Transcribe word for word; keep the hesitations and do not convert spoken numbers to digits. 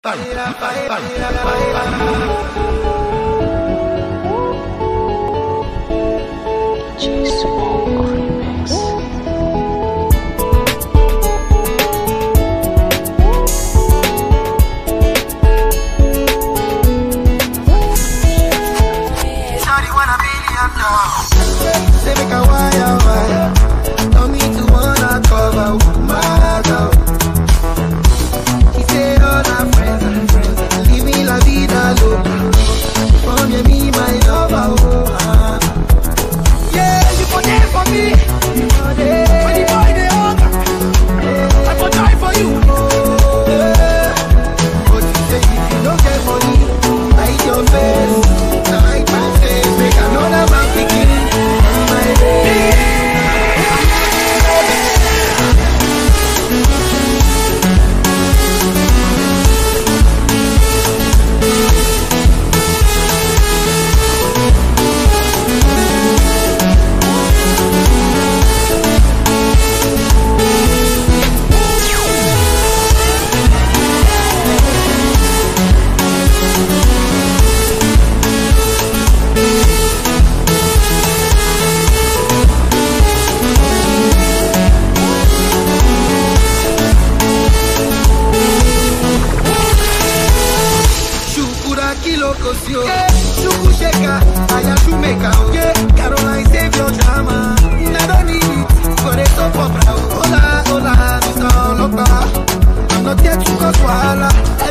Say make a wire wire, no me to wanna cover my girl. She said all her friends and friends, leave me la vida loca. From you me my lover, oh ah. Yeah, you for there for me, you for there. When the boy they hunger, yeah. I for die for you, oh yeah. But you say if you don't get money, hide your face, hide my face, make another man begin. Shuku sheka, I am to make out. Yeah, Caroline save your drama. I don't need it for the top of brow. Hola, hola, Mister Lopa. I'm not here to cause wahala.